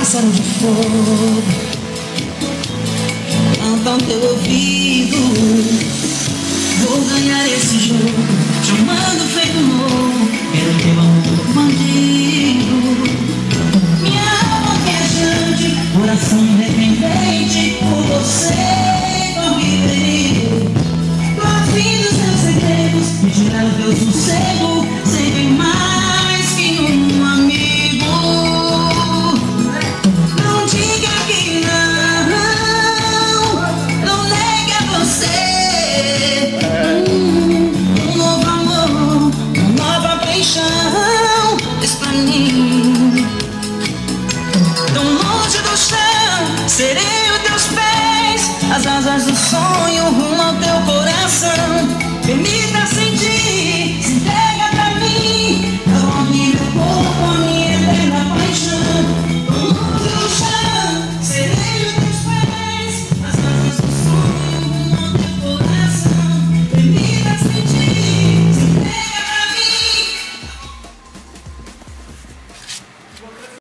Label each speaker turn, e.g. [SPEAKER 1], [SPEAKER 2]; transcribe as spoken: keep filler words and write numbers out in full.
[SPEAKER 1] pássaro de fogo canta ao teu ouvido. Vou ganhar esse jogo, chamando feito louco pelo teu amor bandido. Minha alma viajante, coração independente, por você correrei. Tô afim dos meus segredos, me tirar o teu sossego, sem bem mais que um amigo. Não diga que não, não negue a você. Um novo amor, uma nova paixão, diz pra mim.